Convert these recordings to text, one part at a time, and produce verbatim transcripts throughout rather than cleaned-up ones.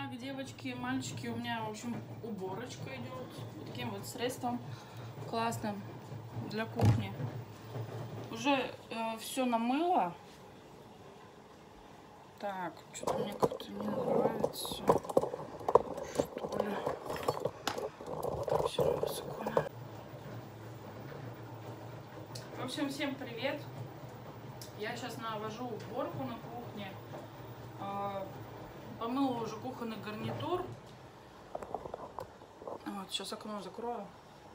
Так, девочки и мальчики, у меня, в общем, уборочка идет вот таким вот средством классным для кухни. Уже э, все намыла. Так, что-то мне как-то не нравится, что ли. Так, все высоко. В общем, всем привет. Я сейчас навожу уборку на кухне. Э, помыла уже кухонный гарнитур. Вот, сейчас окно закрою.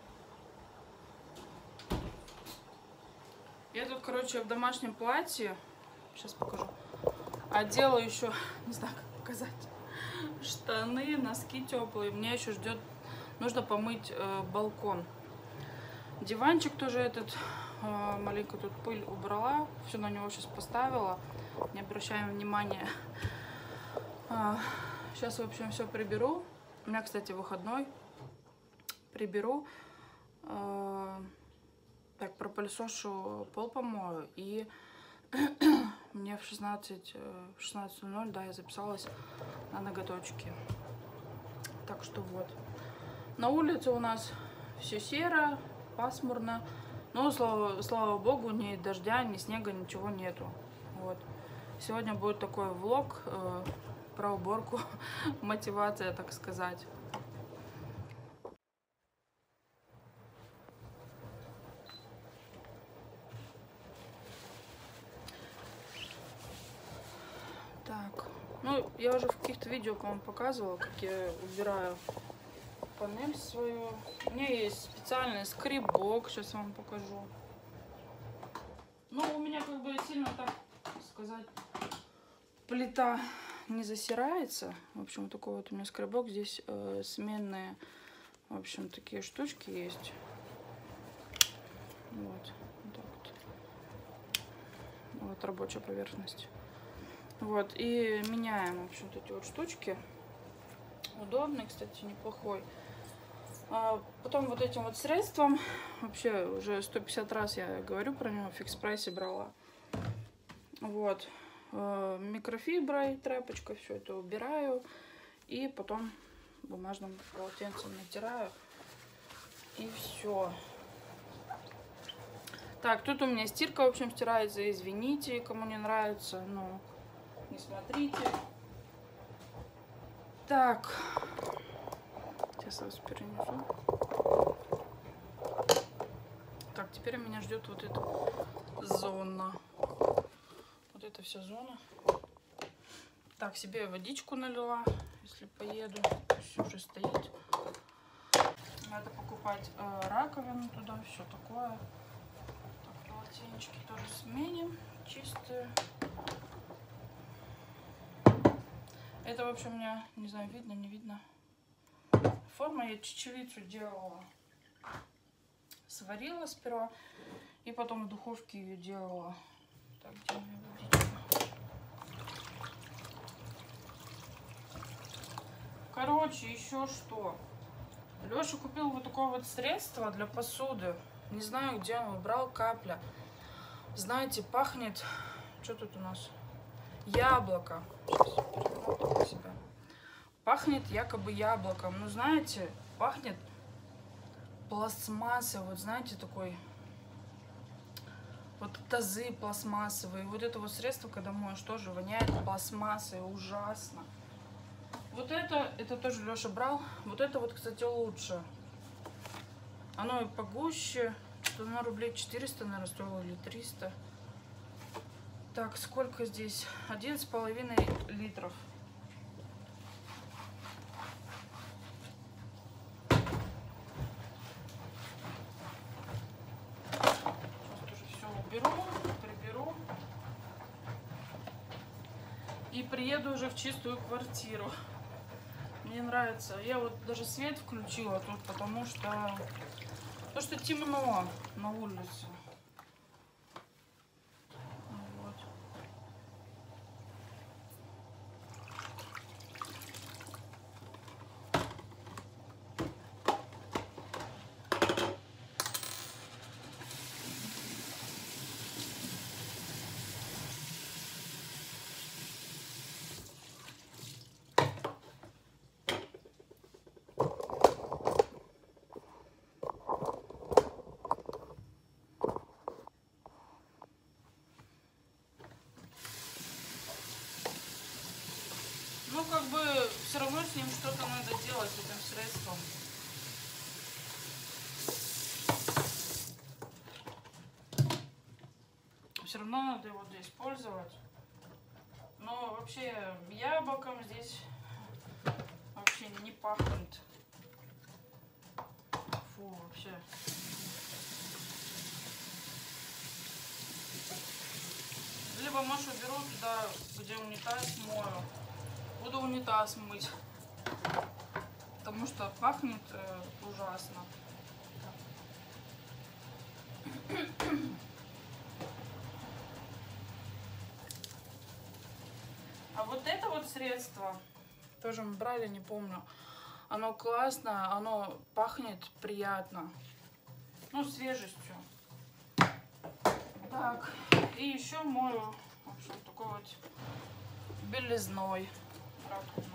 Я тут, короче, в домашнем платье. Сейчас покажу. Одела еще, не знаю, как показать, штаны, носки теплые. Мне еще ждет, нужно помыть э, балкон. Диванчик тоже этот, э, маленько тут пыль убрала. Все на него сейчас поставила. Не обращаем внимания. А, сейчас, в общем, все приберу. У меня, кстати, выходной. Приберу. Э, так, пропылесошу, пол помою. И мне в шестнадцать ноль ноль, да, я записалась на ноготочки. Так что вот. На улице у нас все серо, пасмурно. Но, слава, слава богу, ни дождя, ни снега, ничего нету. Вот. Сегодня будет такой влог э, про уборку, мотивация, так сказать. Так, ну, я уже в каких-то видео, по-моему, показывала, как я убираю панель свою. У меня есть специальный скребок, сейчас вам покажу. Ну, у меня как бы сильно, так сказать, плита не засирается. В общем, такой вот у меня скребок. Здесь э, сменные, в общем, такие штучки есть. Вот, вот так вот. Вот рабочая поверхность. Вот, и меняем, в общем, эти вот штучки. Удобный, кстати, неплохой. А потом вот этим вот средством, вообще уже сто пятьдесят раз я говорю про него, в фикс-прайсе брала. Вот, микрофиброй, тряпочкой все это убираю. И потом бумажным полотенцем натираю. И все. Так, тут у меня стирка, в общем, стирается. Извините, кому не нравится, но не смотрите. Так, сейчас я вас перенесу. Так, теперь меня ждет вот эта зона. Вот эта вся зона. Так, себе водичку налила, если поеду. Все уже стоит. Надо покупать э, раковину туда, все такое. Так, полотенечки тоже сменим, чистые. Это, в общем, у меня, не знаю, видно, не видно. Форма я чечевицу делала. Сварила сперва. И потом в духовке ее делала. Так, где у меня водичка? Короче, еще что. Леша купил вот такое вот средство для посуды. Не знаю, где он убрал, капля. Знаете, пахнет... Что тут у нас? Яблоко. Сейчас себя. Пахнет якобы яблоком. Ну, знаете, пахнет пластмассой. Вот знаете, такой... Вот тазы пластмассовые. Вот это вот средство, когда моешь, тоже воняет пластмассой. Ужасно. Вот это, это тоже Леша брал. Вот это вот, кстати, лучше. Оно и погуще. Что оно рублей четыреста, наверное, стоило, или триста. Так, сколько здесь? Один с половиной литров. Сейчас тоже все уберу, приберу. И приеду уже в чистую квартиру. Мне нравится. Я вот даже свет включила тут, потому что, потому что темно на улице. Вот. как бы все равно с ним что-то надо делать, с этим средством. Все равно надо его использовать. Но вообще яблоком здесь вообще не пахнет. Фу, вообще. Либо, может, уберу туда, где унитаз мою. Буду унитаз мыть. Потому что пахнет э, ужасно. А вот это вот средство, тоже мы брали, не помню. Оно классное, оно пахнет приятно. Ну, свежестью. Так, и еще мою, в общем, такой вот белизной раковину.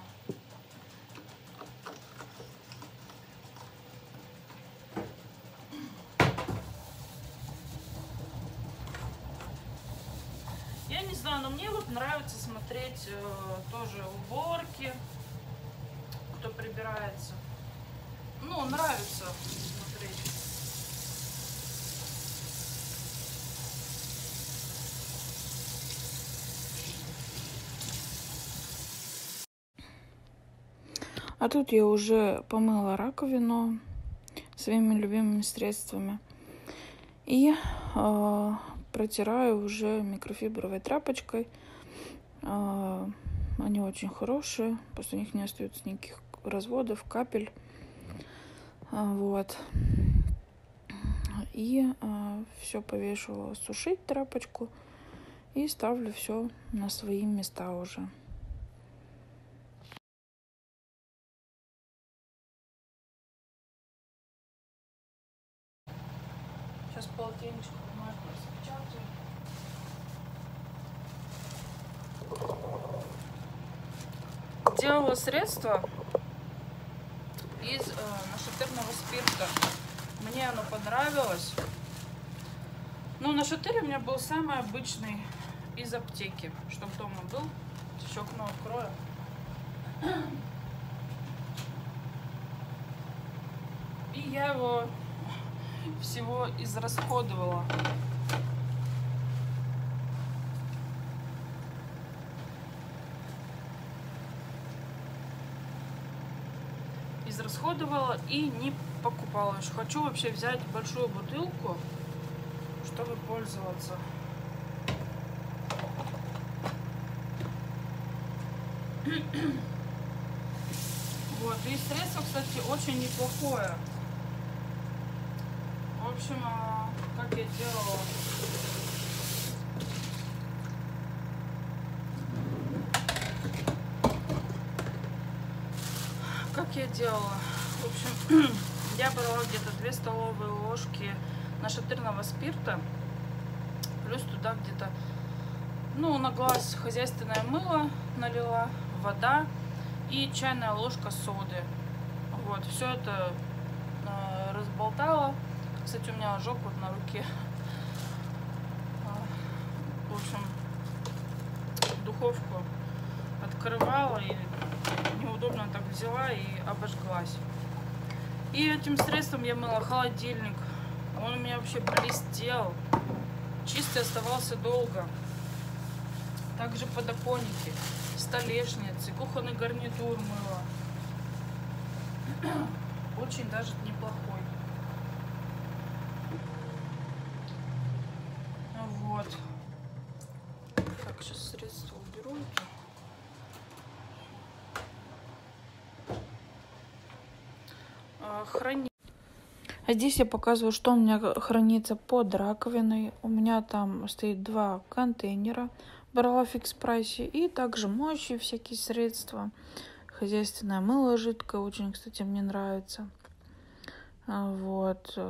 Я не знаю, но мне вот нравится смотреть э, тоже уборки, кто прибирается. Ну, нравится смотреть. А тут я уже помыла раковину своими любимыми средствами. И э, протираю уже микрофибровой тряпочкой. Э, они очень хорошие. После них не остается никаких разводов, капель. Э, вот. И э, все повешивала сушить тряпочку. И ставлю все на свои места уже. Сейчас полотенечко бумажное распечатаю. Делала средство из э, нашатырного спирта. Мне оно понравилось. Ну, нашатырь у меня был самый обычный из аптеки, чтобы дома был. Еще окно открою. И я его всего израсходовала. Израсходовала и не покупала. Хочу вообще взять большую бутылку, чтобы пользоваться. Вот, и средство, кстати, очень неплохое. В общем, как я делала. Как я делала? В общем, я брала где-то две столовые ложки нашатырного спирта. Плюс туда где-то, ну, на глаз хозяйственное мыло налила, вода и чайная ложка соды. Вот, все это э, разболтала. Кстати, у меня ожог вот на руке. В общем, духовку открывала и неудобно так взяла и обожглась. И этим средством я мыла холодильник. Он у меня вообще блестел. Чистый оставался долго. Также подоконники, столешницы, кухонный гарнитур мыла. Очень даже неплохой. Вот. Так, сейчас средства уберу. Храни. А здесь я показываю, что у меня хранится под раковиной. У меня там стоит два контейнера. Брала в фикс прайсе. И также моющие всякие средства. Хозяйственное мыло жидкое. Очень, кстати, мне нравится. Вот.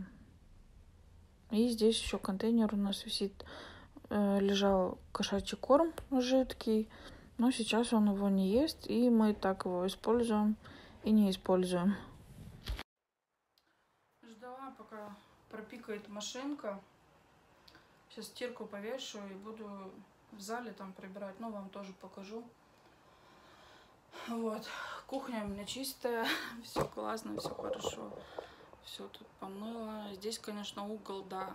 И здесь еще контейнер у нас висит. Лежал кошачий корм жидкий. Но сейчас он его не ест. И мы так его используем и не используем. Ждала, пока пропикает машинка. Сейчас стирку повешу и буду в зале там прибирать. Ну, вам тоже покажу. Вот, кухня у меня чистая, все классно, все хорошо. Все тут помыла. Здесь, конечно, угол, да.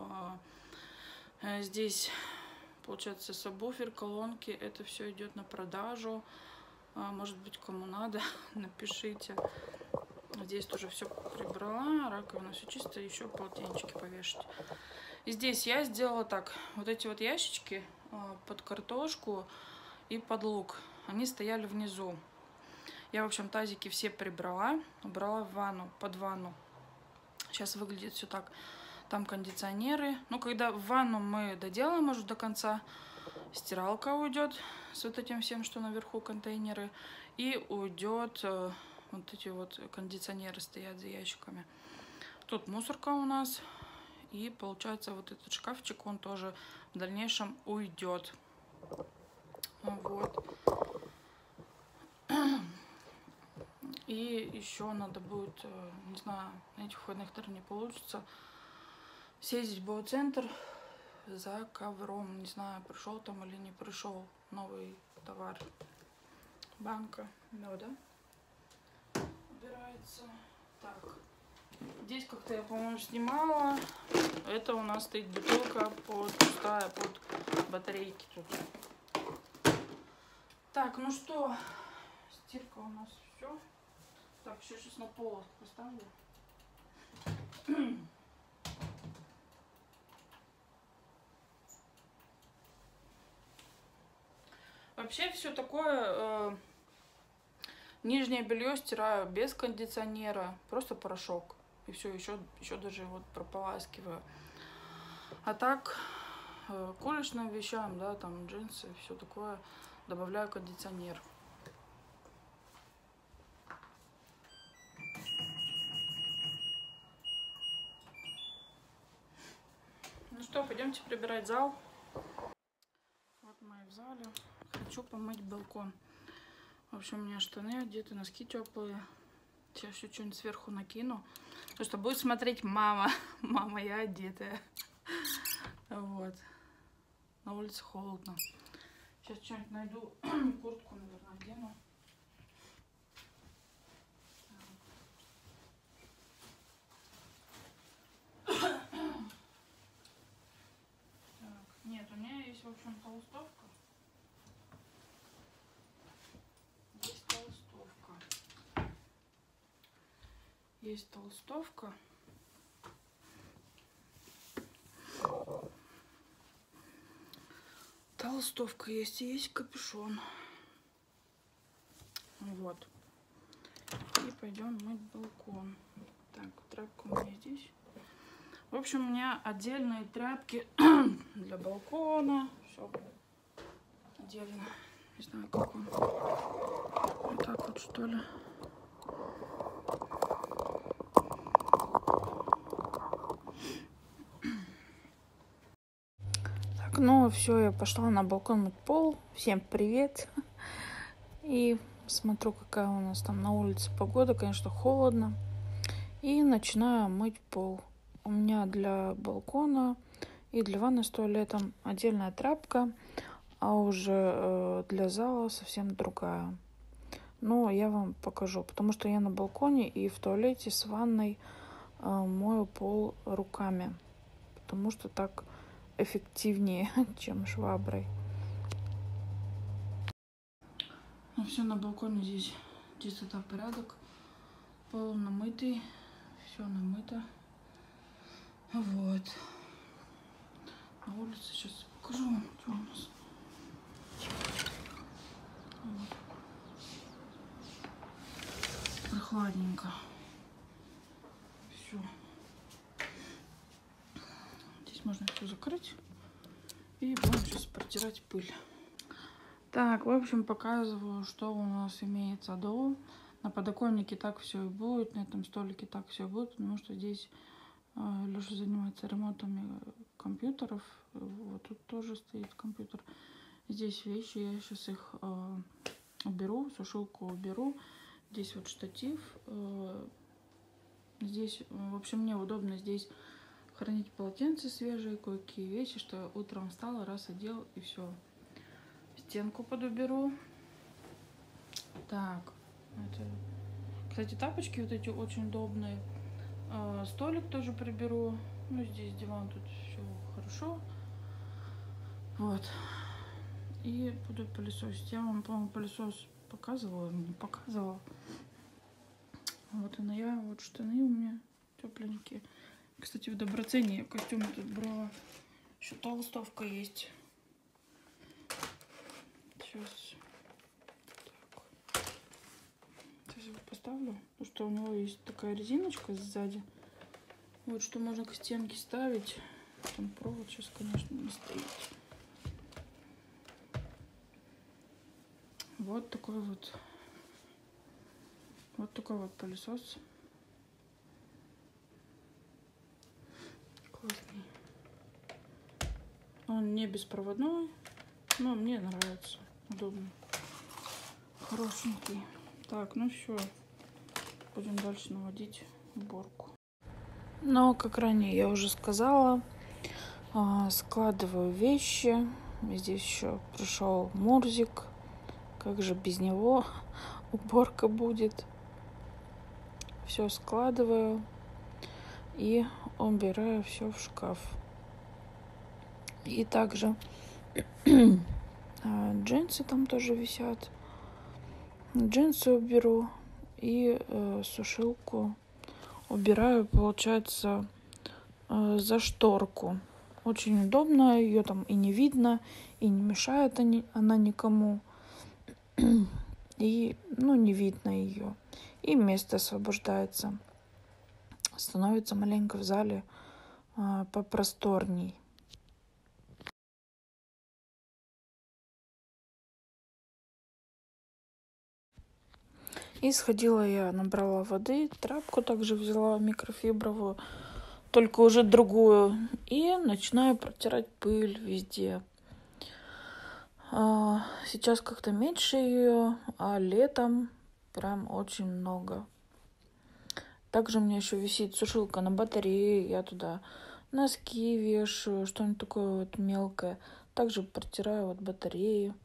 Здесь, получается, сабвуфер, колонки. Это все идет на продажу. Может быть, кому надо, напишите. Здесь тоже все прибрала. Раковина все чисто. Еще полотенчики повешать. И здесь я сделала так. Вот эти вот ящички под картошку и под лук. Они стояли внизу. Я, в общем, тазики все прибрала. Убрала в ванну, под ванну. Сейчас выглядит все так. Там кондиционеры. Ну, когда в ванну мы доделаем уже до конца, стиралка уйдет с вот этим всем, что наверху контейнеры. И уйдет э, вот эти вот кондиционеры стоят за ящиками. Тут мусорка у нас. И получается вот этот шкафчик, он тоже в дальнейшем уйдет. Вот. И еще надо будет, не знаю, на этих выходных, наверное, не получится, съездить в Боу-центр за ковром. Не знаю, пришел там или не пришел новый товар. Банка меда убирается. Так, здесь как-то я, по-моему, снимала. Это у нас стоит бутылка под, пустая под батарейки тут. Так, ну что, стирка у нас все. Так, еще сейчас на пол поставлю. Вообще все такое, э, нижнее белье стираю без кондиционера, просто порошок. И все, еще, еще даже вот прополаскиваю. А так, э, к уличным вещам, да, там джинсы, все такое, добавляю кондиционер. Ну что, пойдемте прибирать зал. Вот мы в зале. Хочу помыть балкон. В общем, у меня штаны одеты, носки теплые. Сейчас еще что-нибудь сверху накину. Потому что будет смотреть мама. Мама, я одетая. Вот. На улице холодно. Сейчас что-нибудь найду. Куртку, наверное, одену. Нет, у меня есть, в общем, толстовка. Есть толстовка. Есть толстовка. Толстовка есть, и есть капюшон. Вот. И пойдем мыть балкон. Так, тряпка у меня здесь. В общем, у меня отдельные тряпки для балкона. Все отдельно. Не знаю, как он. Вот так вот, что ли. Так, ну все, я пошла на балкон мыть пол. Всем привет. И смотрю, какая у нас там на улице погода. Конечно, холодно. И начинаю мыть пол. У меня для балкона и для ванны с туалетом отдельная тряпка, а уже э, для зала совсем другая. Но я вам покажу, потому что я на балконе и в туалете с ванной э, мою пол руками, потому что так эффективнее, чем шваброй. Ну все, на балконе здесь чистота, порядок, пол намытый, все намыто. Вот. На улице сейчас покажу вам, что у нас. Вот. Прохладненько. Все. Здесь можно все закрыть. И будем сейчас протирать пыль. Так, в общем, показываю, что у нас имеется до. На подоконнике так все и будет. На этом столике так все будет. Потому что здесь Леша занимается ремонтами компьютеров. Вот тут тоже стоит компьютер. Здесь вещи, я сейчас их э, уберу, сушилку уберу. Здесь вот штатив. Э, здесь, в общем, мне удобно здесь хранить полотенца свежие, кое-какие вещи, что утром встала, раз одел и все. Стенку подуберу. Так, это... Кстати, тапочки вот эти очень удобные. А, столик тоже приберу. Ну, здесь диван, тут все хорошо. Вот. И буду пылесосить. Я вам, по-моему, пылесос показывала, не показывала. Вот она я, вот штаны у меня тепленькие. Кстати, в Доброцене я костюмы тут брала. Еще толстовка есть. Сейчас. Так. Сейчас его поставлю. Потому что у него есть такая резиночка сзади. Вот что можно к стенке ставить. Там провод сейчас, конечно, не стоит. Вот такой вот. Вот такой вот пылесос. Классный. Он не беспроводной, но мне нравится. Удобно. Хорошенький. Так, ну все. Будем дальше наводить уборку. Но, как ранее я уже сказала, складываю вещи. Здесь еще пришел Мурзик. Как же без него уборка будет? Все складываю и убираю все в шкаф. И также джинсы там тоже висят. Джинсы уберу и э, сушилку убираю, получается, э, за шторку. Очень удобно, ее там и не видно, и не мешает они, она никому. И, ну, не видно ее. И место освобождается. Становится маленько в зале э, попросторней. И сходила я, набрала воды, тряпку также взяла микрофибровую, только уже другую. И начинаю протирать пыль везде. Сейчас как-то меньше ее, а летом прям очень много. Также у меня еще висит сушилка на батарее. Я туда носки вешаю, что-нибудь такое вот мелкое. Также протираю вот батареи.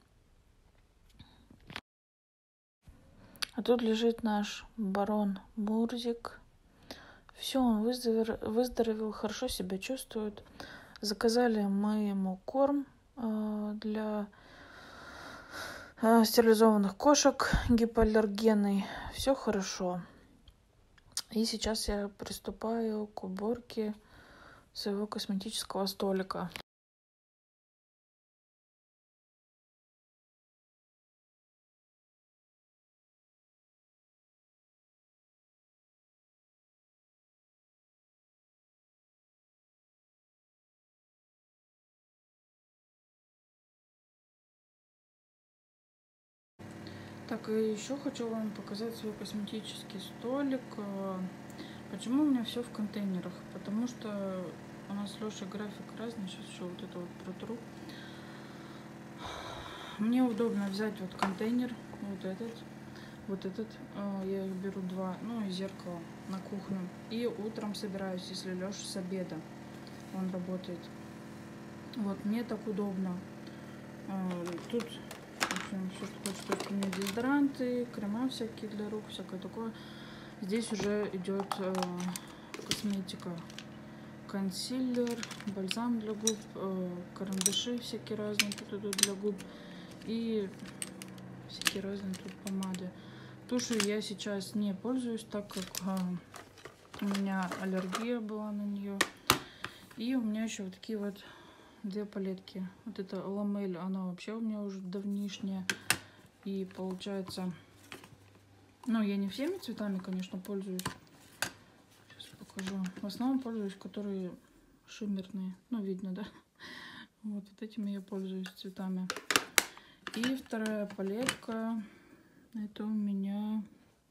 А тут лежит наш барон Мурзик. Все, он выздоров... выздоровел, хорошо себя чувствует. Заказали мы ему корм э, для э, стерилизованных кошек, гипоаллергенный. Все хорошо. И сейчас я приступаю к уборке своего косметического столика. Так, и еще хочу вам показать свой косметический столик. Почему у меня все в контейнерах? Потому что у нас с Лешей график разный. Сейчас еще вот это вот протру. Мне удобно взять вот контейнер, вот этот, вот этот. Я их беру два, ну и зеркало на кухню. И утром собираюсь, если Леша с обеда, он работает. Вот, мне так удобно. Тут все, что хочется, у меня дезодоранты, крема всякие для рук, всякое такое. Здесь уже идет э, косметика, консилер, бальзам для губ, э, карандаши всякие разные тут идут для губ и всякие разные тут помады. Тушью я сейчас не пользуюсь, так как э, у меня аллергия была на нее. И у меня еще вот такие вот две палетки. Вот эта ламель, она вообще у меня уже давнишняя. И получается, ну, я не всеми цветами, конечно, пользуюсь. Сейчас покажу. В основном пользуюсь, которые шиммерные. Ну, видно, да? Вот, вот этими я пользуюсь цветами. И вторая палетка. Это у меня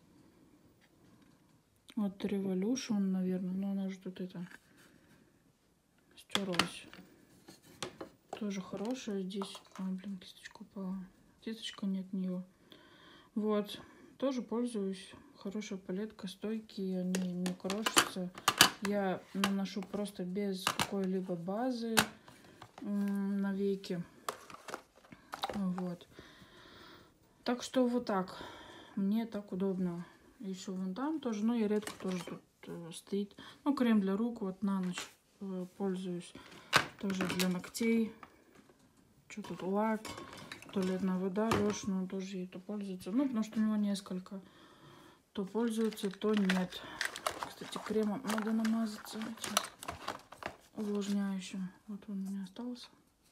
вот Revolution, наверное. Но она же тут это стерлась. Тоже хорошая. Здесь, а, блин, кисточка упала. Кисточка не от нее. Вот. Тоже пользуюсь. Хорошая палетка. Стойкие, они не крошатся. Я наношу просто без какой-либо базы на веки. Вот. Так что вот так. мне так удобно. Еще вон там тоже, но я редко тоже тут э, стоит. Ну, крем для рук вот на ночь э, пользуюсь. Тоже для ногтей. Что тут, лак, туалетная вода, Леша, ну, тоже ей то пользуется. Ну, потому что у него несколько. То пользуется, то нет. Кстати, кремом надо намазаться этим увлажняющим. Вот он у меня остался.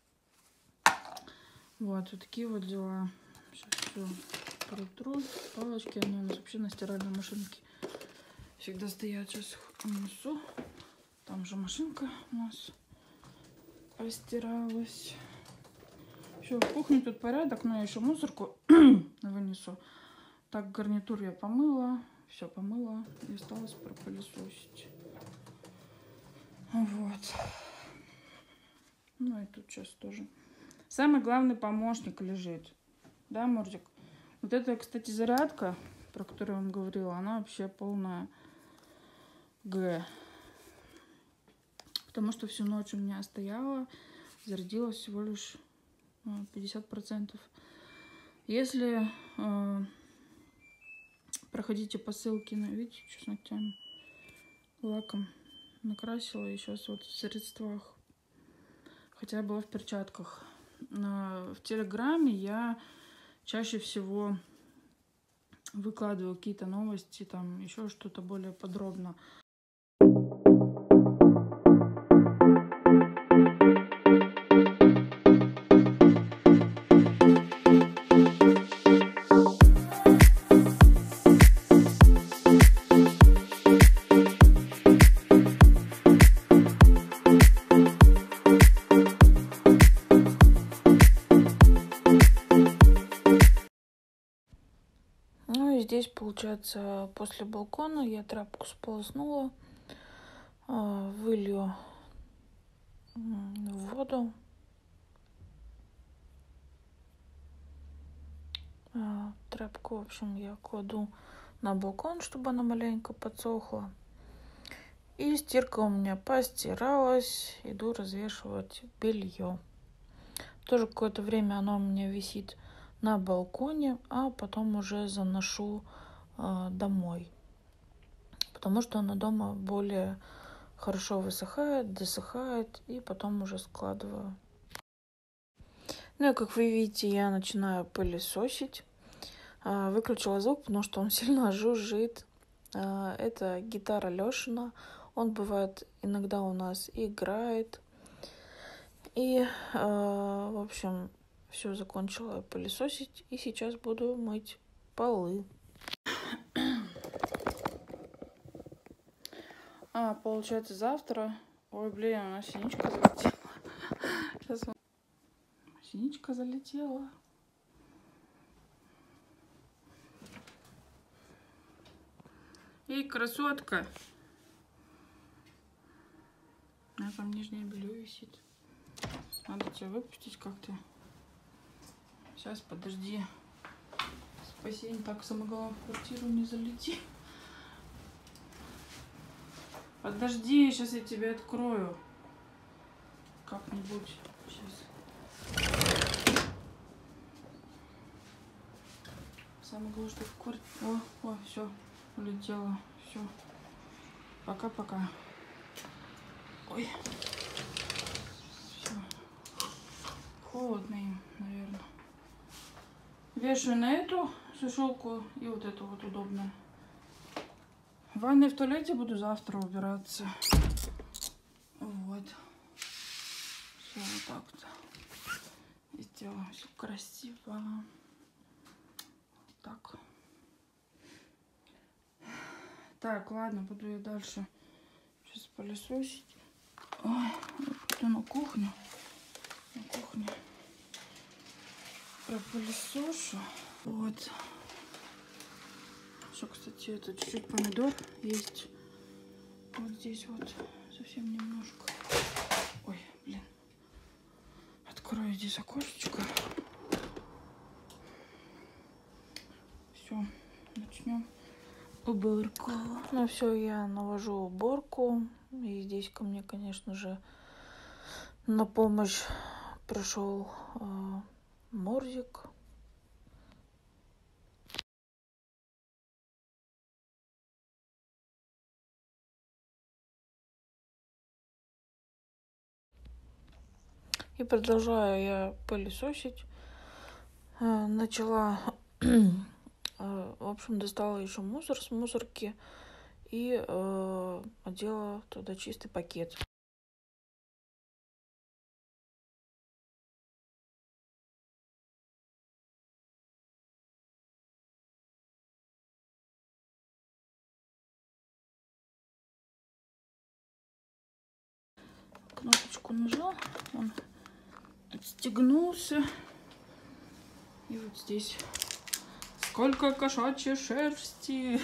Вот, вот такие вот дела. Сейчас все протру. Палочки, они у нас вообще на стиральной машинке всегда стоят. Сейчас их унесу. Там же машинка у нас постиралась. Все, в кухне тут порядок, но я еще мусорку вынесу. Так, гарнитур я помыла. Все помыла. И осталось пропылесосить. Вот. Ну и тут сейчас тоже. Самый главный помощник лежит. Да, Мурзик? Вот эта, кстати, зарядка, про которую я вам говорила, она вообще полная Г. Потому что всю ночь у меня стояла, зарядилась всего лишь пятьдесят процентов. Если э, проходите по ссылке, на, видите, что с ногтями, лаком накрасила, и сейчас вот в средствах, хотя я была в перчатках. В Телеграме я чаще всего выкладываю какие-то новости, там еще что-то более подробно. Здесь, получается, после балкона я тряпку сполоснула, вылью в воду. Тряпку, в общем, я кладу на балкон, чтобы она маленько подсохла. И стирка у меня постиралась. Иду развешивать белье. Тоже какое-то время оно у меня висит на балконе, а потом уже заношу э, домой, потому что оно дома более хорошо высыхает, досыхает, и потом уже складываю. Ну и как вы видите, я начинаю пылесосить. Э, выключила звук, потому что он сильно жужжит. Э, это гитара Лешина. Он бывает иногда у нас играет. И, э, в общем, все, закончила пылесосить, и сейчас буду мыть полы. А, получается, завтра... Ой, блин, у нас синичка залетела. Сейчас... Синичка залетела. Эй, красотка! У меня там нижнее белье висит. Надо тебя выпустить как-то. Сейчас, подожди. Спасение. Так, самоголова в квартиру не залети. Подожди, сейчас я тебя открою. Как-нибудь. Сейчас. Самое главное, что в квартире... О, о, все. Улетела. Все. Пока-пока. Ой. Все. Холодно им, наверное. Вешаю на эту сушилку и вот эту вот удобную. В ванной, в туалете буду завтра убираться. Вот. Все вот так вот. И сделаем все красиво. Вот так. Так, ладно, буду я дальше сейчас пылесосить. Ой, иду на кухню. На кухню. Пропылесошу. Вот. Еще, кстати, это чуть-чуть помидор есть. Вот здесь вот. Совсем немножко. Ой, блин. Открою здесь окошечко. Все, начнем уборку. Ну все, я навожу уборку. И здесь ко мне, конечно же, на помощь пришел э, Мурзик. И продолжаю я пылесосить. Начала, в общем, достала еще мусор с мусорки и э, одела туда чистый пакет. Кнопочку нажал, он отстегнулся. И вот здесь сколько кошачьей шерсти.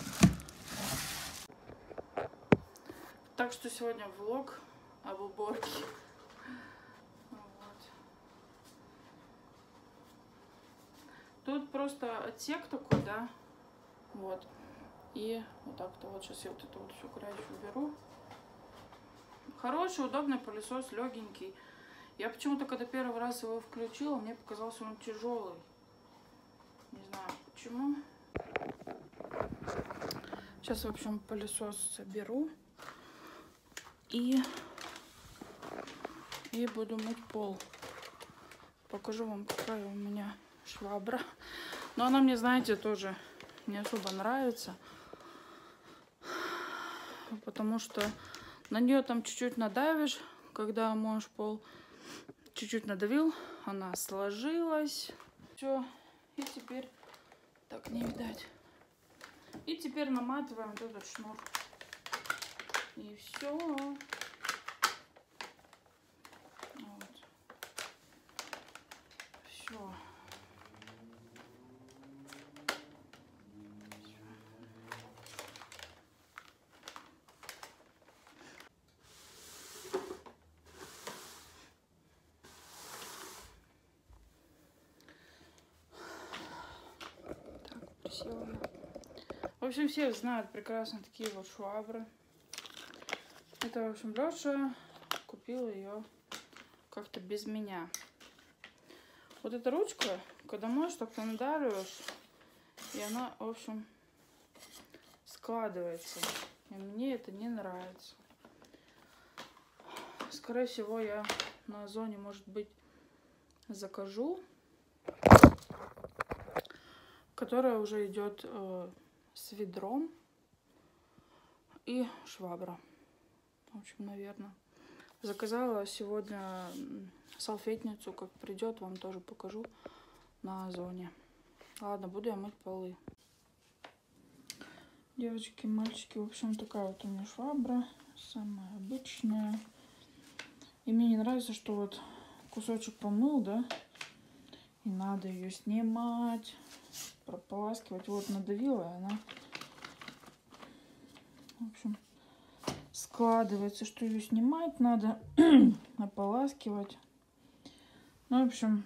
Так что сегодня влог об уборке. Вот. Тут просто отсек такой, да. Вот. И вот так-то вот сейчас я вот эту вот всю грязь уберу. Хороший, удобный пылесос, легенький. Я почему-то, когда первый раз его включила, мне показался он тяжелый. Не знаю почему. Сейчас, в общем, пылесос соберу. И, и буду мыть пол. Покажу вам, какая у меня швабра. Но она мне, знаете, тоже не особо нравится. Потому что на нее там чуть-чуть надавишь, когда моешь пол. Чуть-чуть надавил, она сложилась. Все. И теперь... Так, не видать. И теперь наматываем вот этот шнур. И все. Вот. Все. В общем, все знают прекрасно такие вот швабры. Это, в общем, Леша купил ее как-то без меня. Вот эта ручка, когда моешь, так-то надавливаешь, и она, в общем, складывается. И мне это не нравится. Скорее всего, я на Озоне, может быть, закажу, которая уже идет э, с ведром и швабра. В общем, наверное. Заказала сегодня салфетницу, как придет, вам тоже покажу на Озоне. Ладно, буду я мыть полы. Девочки, мальчики, в общем, такая вот у меня швабра, самая обычная. И мне не нравится, что вот кусочек помыл, да, и надо ее снимать, прополаскивать. Вот надавила, и она, в общем, складывается, что ее снимать надо, ополаскивать. Ну, в общем,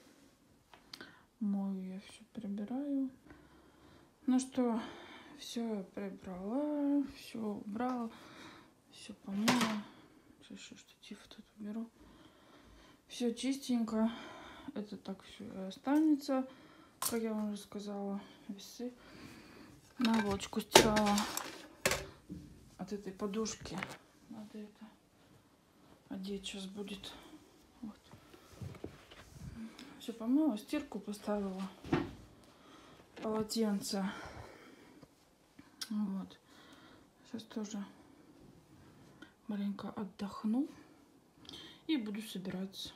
мою я все прибираю. Ну что, все я прибрала, все убрала, все помыла. Сейчас еще штатив тут уберу. Все чистенько. Это так все и останется. Как я вам уже сказала, весы. Наволочку стирала от этой подушки. Надо это одеть сейчас будет. Вот. Все помыла, стирку поставила. Полотенце. Вот. Сейчас тоже маленько отдохну. И буду собираться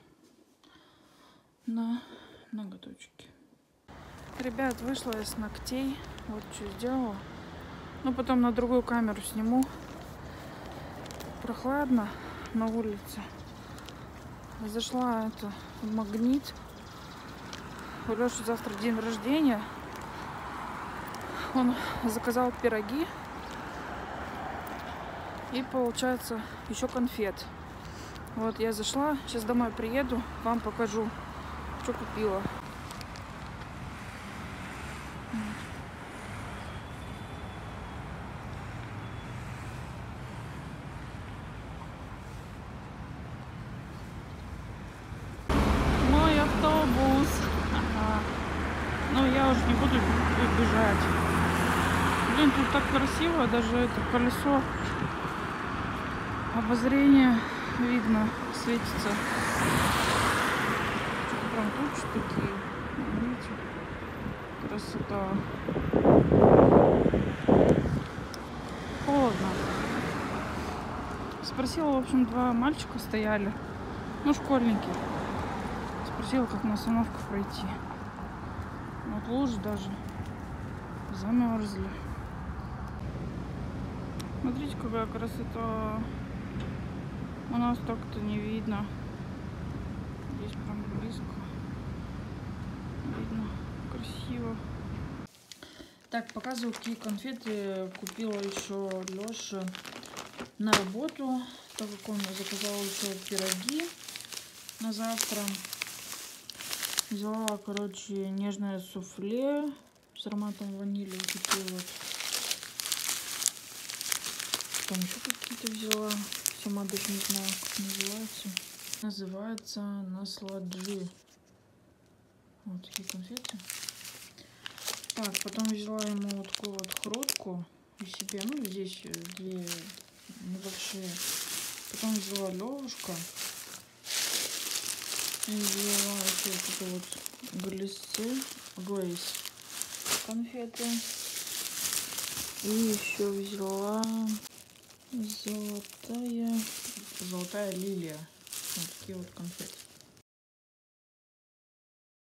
на ноготочки. Ребят, вышла я с ногтей. Вот что сделала. Ну, потом на другую камеру сниму. Прохладно на улице. Зашла это, в Магнит. У Леши завтра день рождения. Он заказал пироги. И получается еще конфет. Вот я зашла. Сейчас домой приеду. Вам покажу, что купила. Мой автобус. Ага. Но я уже не буду бежать. Блин, тут так красиво. Даже это колесо обозрения видно, светится. Прям тучи такие. Видите? Красота. Холодно. Спросила, в общем, два мальчика стояли. Ну, школьники. Спросила, как на остановку пройти. Вот лужи даже замерзли. Смотрите, какая красота. У нас так-то не видно. Здесь прям близко. Видно. Красиво. Так, показываю, какие конфеты купила еще Леша на работу. Так как он заказал еще пироги на завтра. Взяла, короче, нежное суфле с ароматом ванили. Вот такие вот. Там еще какие-то взяла. Сама даже не знаю, как называется. Называется Насладжи. Вот такие конфеты. Так, потом взяла ему вот такую вот хрустку и себе. Ну, здесь две небольшие. Потом взяла левушка. И взяла еще вот это вот глиссе, глейс конфеты. И еще взяла золотая, золотая лилия. Вот такие вот конфеты.